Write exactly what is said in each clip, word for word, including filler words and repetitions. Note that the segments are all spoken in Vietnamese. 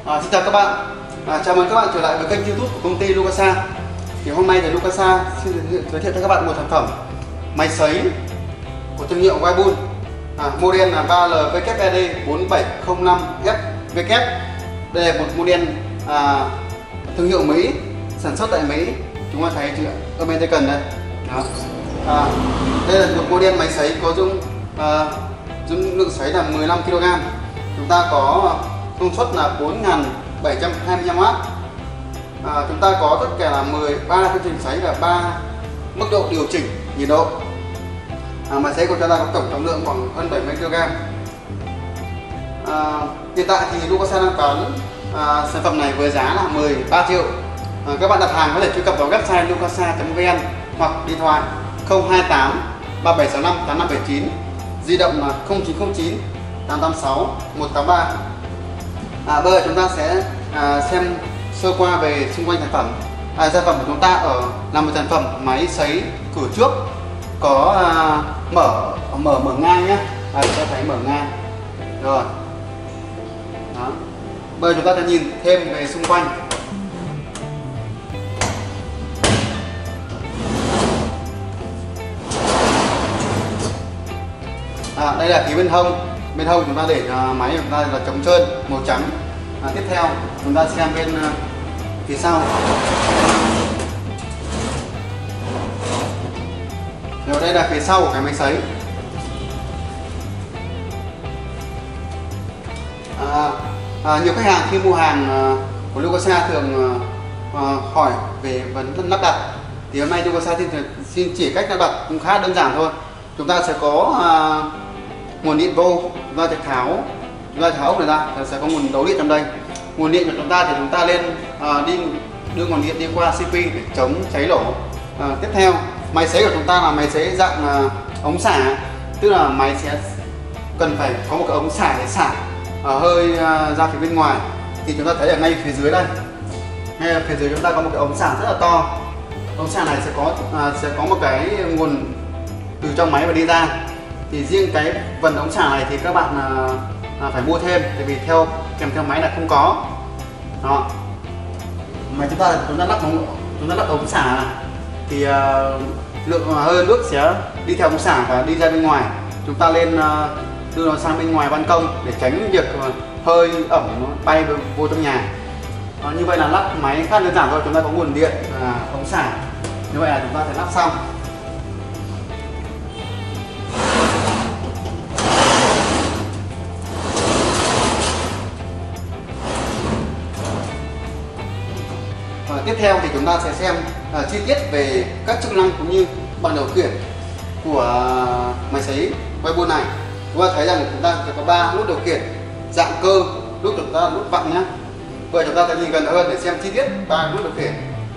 À, xin chào các bạn, à, chào mừng các bạn trở lại với kênh YouTube của công ty Lucasa. Thì hôm nay thì Lucasa xin giới thiệu cho các bạn một sản phẩm máy sấy của thương hiệu Webull, à, model là ba L W E D bốn bảy không năm F W. Đây là một model à, thương hiệu Mỹ, sản xuất tại Mỹ. Chúng ta thấy chữ American đây. Đó. À, đây là một model máy sấy có dung à, dung lượng sấy là mười lăm ki lô gam. Chúng ta có công suất là bốn nghìn bảy trăm hai mươi lăm oát. À, chúng ta có tất cả là mười ba chương trình sấy và ba mức độ điều chỉnh nhiệt độ. À, máy sấy của chúng ta có tổng trọng lượng khoảng hơn bảy mươi ki lô gam. À, hiện tại thì Lucasa đang bán à, sản phẩm này với giá là mười ba triệu. À, các bạn đặt hàng có thể truy cập vào website lucasa chấm vn hoặc điện thoại không hai tám ba bảy sáu năm tám năm bảy chín, di động là không chín không chín tám tám sáu một tám ba. À, bây giờ chúng ta sẽ à, xem sơ qua về xung quanh sản phẩm. À, sản phẩm của chúng ta ở là một sản phẩm máy sấy cửa trước, có à, mở mở mở ngang nhé. À, chúng ta thấy mở ngang rồi. Đó. Bây giờ chúng ta sẽ nhìn thêm về xung quanh. À, đây là phía bên hông. Bên hông chúng ta để uh, máy của chúng ta là chống trơn màu trắng. À, tiếp theo chúng ta xem bên uh, phía sau. Rồi đây là phía sau của cái máy sấy. À, à, nhiều khách hàng khi mua hàng uh, của Lucasa thường uh, uh, hỏi về vấn đề lắp đặt. Thì hôm nay Lucasa xin, xin chỉ cách lắp đặt cũng khá đơn giản thôi. Chúng ta sẽ có uh, nguồn điện vô, chúng ta sẽ tháo chúng ta tháo ốc này ra, sẽ có nguồn đấu điện trong đây. Nguồn điện của chúng ta thì chúng ta lên à, đi đưa nguồn điện đi qua xê pê để chống cháy nổ. À, tiếp theo máy sấy của chúng ta là máy sấy dạng à, ống xả, tức là máy sẽ cần phải có một cái ống xả để xả à, hơi à, ra phía bên ngoài. Thì chúng ta thấy ở ngay phía dưới đây, ngay phía dưới chúng ta có một cái ống xả rất là to. Ống xả này sẽ có à, sẽ có một cái nguồn từ trong máy và đi ra. Thì riêng cái phần ống xả này thì các bạn à, à, phải mua thêm, tại vì theo kèm theo máy là không có. Đó. Mà chúng ta chúng ta lắp ống chúng ta lắp ống xả thì à, lượng hơi nước sẽ đi theo ống xả và đi ra bên ngoài. Chúng ta lên à, đưa nó sang bên ngoài ban công để tránh việc à, hơi ẩm nó bay vô trong nhà. Đó, như vậy là lắp máy khá đơn giản thôi. Chúng ta có nguồn điện và ống xả. Như vậy là chúng ta sẽ lắp xong. Và tiếp theo thì chúng ta sẽ xem uh, chi tiết về các chức năng cũng như bảng điều khiển của máy sấy Webull này. Chúng ta thấy rằng chúng ta sẽ có ba nút điều khiển dạng cơ, nút chúng ta là nút vặn nhé. Bây giờ chúng ta sẽ nhìn gần hơn để xem chi tiết ba nút điều khiển.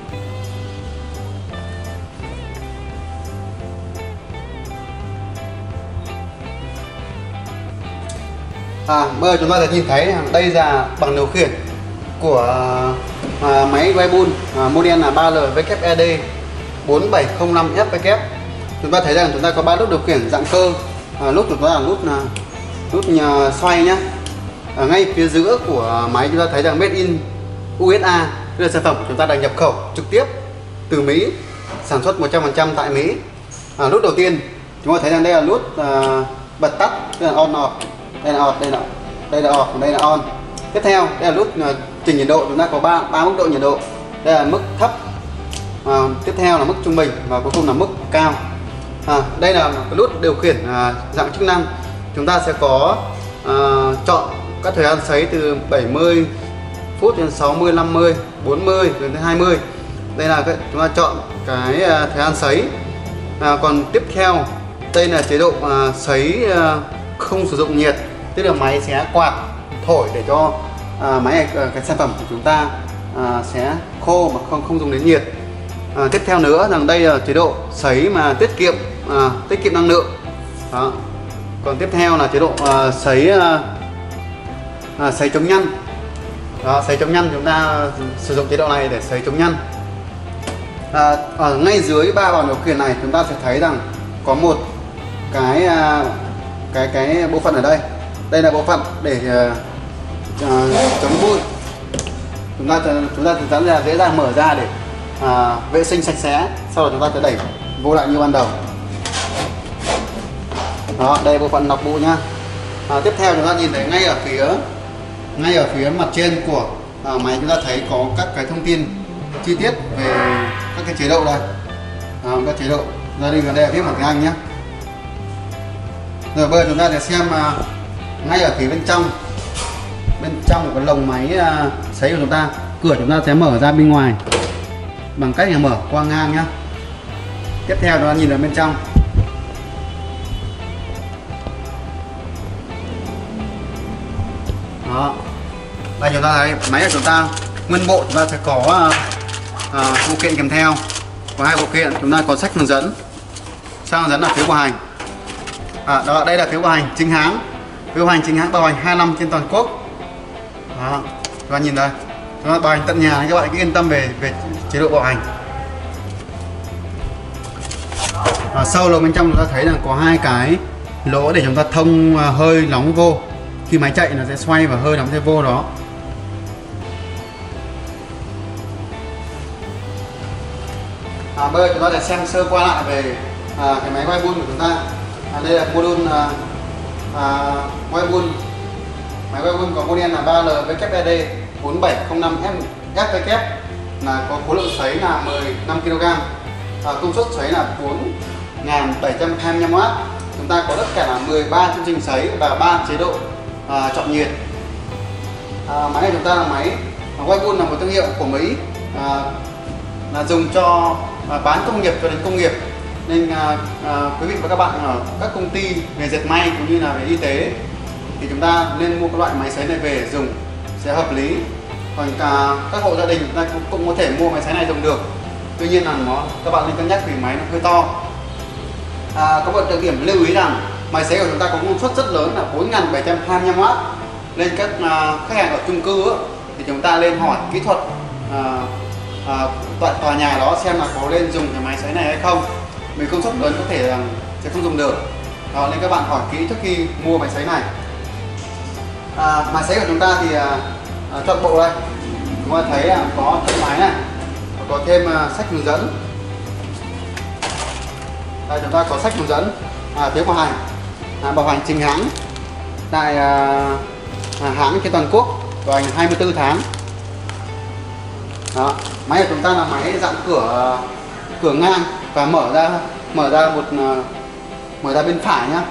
À, bây giờ chúng ta sẽ nhìn thấy đây là bảng điều khiển của à, máy Webull, à, model là ba L W E D bốn bảy không năm F W. Chúng ta thấy rằng chúng ta có ba nút điều khiển dạng cơ. À, nút chúng ta là nút là nút nhà xoay nhé. Ở ngay phía giữa của máy chúng ta thấy rằng Made in u ét a. Đây là sản phẩm của chúng ta đang nhập khẩu trực tiếp từ Mỹ, sản xuất một trăm phần trăm tại Mỹ. À, nút đầu tiên chúng ta thấy rằng đây là nút à, bật tắt, đây là on off, đây là off, đây là đây là off, đây là on. Tiếp theo đây là nút uh, chỉnh nhiệt độ. Chúng ta có ba ba mức độ nhiệt độ. Đây là mức thấp, à, tiếp theo là mức trung bình và cuối cùng là mức cao. À, đây là cái nút điều khiển uh, dạng chức năng. Chúng ta sẽ có uh, chọn các thời gian sấy từ bảy mươi phút đến sáu mươi, năm mươi, bốn mươi đến hai mươi. Đây là cái, chúng ta chọn cái uh, thời gian sấy. À, còn tiếp theo đây là chế độ uh, sấy uh, không sử dụng nhiệt, tức là máy sẽ quạt thổi để cho à, máy à, cái sản phẩm của chúng ta à, sẽ khô mà không không dùng đến nhiệt. À, tiếp theo nữa rằng đây là chế độ sấy mà tiết kiệm à, tiết kiệm năng lượng. Đó. Còn tiếp theo là chế độ à, sấy à, à, sấy chống nhăn. Đó, sấy chống nhăn chúng ta sử dụng chế độ này để sấy chống nhăn. À, ở ngay dưới ba bảng điều khiển này chúng ta sẽ thấy rằng có một cái à, cái cái bộ phận ở đây. Đây là bộ phận để uh, uh, chống bụi chúng ta chúng ta chắc chắn là dễ dàng mở ra để à, vệ sinh sạch sẽ, sau đó chúng ta sẽ đẩy vô lại như ban đầu. Đó, đây bộ phận lọc bụi nhá. À, tiếp theo chúng ta nhìn thấy ngay ở phía ngay ở phía mặt trên của à, máy chúng ta thấy có các cái thông tin chi tiết về các cái chế độ đây. À, các chế độ gia đình ở đây là viết bằng tiếng Anh nhé. Rồi bây giờ chúng ta sẽ xem à, ngay ở phía bên trong bên trong của cái lồng máy à, sấy của chúng ta, cửa chúng ta sẽ mở ra bên ngoài bằng cách là mở qua ngang nhá. Tiếp theo chúng ta nhìn ở bên trong. Đó, đây chúng ta thấy máy của chúng ta nguyên bộ chúng ta sẽ có à, phụ kiện kèm theo, có hai phụ kiện. Chúng ta có sách hướng dẫn, sách hướng dẫn là phiếu bảo hành. À, đó, đây là phiếu bảo hành chính hãng, phiếu bảo hành chính hãng bảo hành hai năm trên toàn quốc. Đó, các bạn nhìn đây, chúng ta bảo hành tận nhà, các bạn cứ yên tâm về về chế độ bảo hành. À, sâu lồng bên trong chúng ta thấy là có hai cái lỗ để chúng ta thông hơi nóng vô. Khi máy chạy nó sẽ xoay và hơi nóng sẽ vô đó. À, bây giờ chúng ta sẽ xem sơ qua lại về à, cái máy quay buôn của chúng ta. À, đây là module à, à, quay buôn. Máy quay buôn có model là ba L W E D bốn bảy không năm F W, là có khối lượng sấy là mười lăm ki lô gam, à, công suất sấy là bốn nghìn bảy trăm hai mươi lăm oát. Chúng ta có tất cả là mười ba chương trình sấy và ba chế độ à, chọn nhiệt. À, máy này chúng ta là máy quay buôn là một thương hiệu của Mỹ, à, là dùng cho à, bán công nghiệp cho đến công nghiệp, nên à, à, quý vị và các bạn ở các công ty về dệt may cũng như là về y tế thì chúng ta nên mua các loại máy sấy này về dùng sẽ hợp lý. Còn cả các hộ gia đình chúng ta cũng, cũng có thể mua máy sấy này dùng được, tuy nhiên là nó các bạn nên cân nhắc vì máy nó hơi to. À, có một đặc điểm lưu ý rằng máy sấy của chúng ta có công suất rất lớn là bốn nghìn bảy trăm hai mươi lăm oát, nên các à, khách hàng ở chung cư á, thì chúng ta lên hỏi kỹ thuật à, à, tòa, tòa nhà đó xem là có lên dùng cái máy sấy này hay không, vì công suất lớn có thể là sẽ không dùng được. Đó, nên các bạn hỏi kỹ trước khi mua máy sấy này. À, máy sấy của chúng ta thì à, à, chọn bộ đây, chúng ta thấy là có thân máy này, có thêm à, sách hướng dẫn. Đây, chúng ta có sách hướng dẫn, à, phiếu bảo hành, à, bảo hành chính hãng tại à, à, hãng trên toàn quốc, bảo hành hai mươi tư tháng. Đó, máy của chúng ta là máy dạng cửa cửa ngang và mở ra mở ra một mở ra bên phải nhá.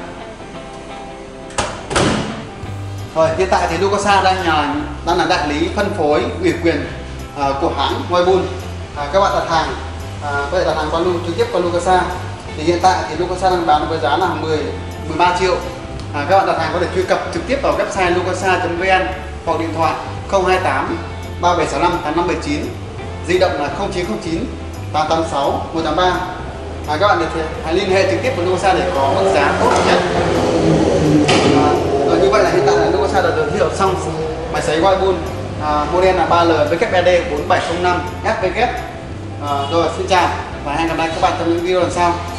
Rồi, hiện tại thì Lucasa đang là đang là đại lý phân phối ủy quyền à, của hãng Whirlpool. À, các bạn đặt hàng à, có thể đặt hàng qua luôn trực tiếp qua Lucasa. Thì hiện tại thì Lucasa đang bán với giá là mười, mười ba triệu. À, các bạn đặt hàng có thể truy cập trực tiếp vào website lucasa chấm vn hoặc điện thoại không hai tám ba bảy sáu năm tám năm bảy chín, di động là không chín không chín tám tám sáu một tám ba. À, các bạn được hãy liên hệ trực tiếp với Lucasa để có mức giá tốt nhất. À, rồi như vậy là hiện tại là Lucasa đã giới thiệu xong máy sấy Whirlpool à, model là ba L W E D bốn bảy không năm F W. À, rồi xin chào và hẹn gặp lại các bạn trong những video lần sau.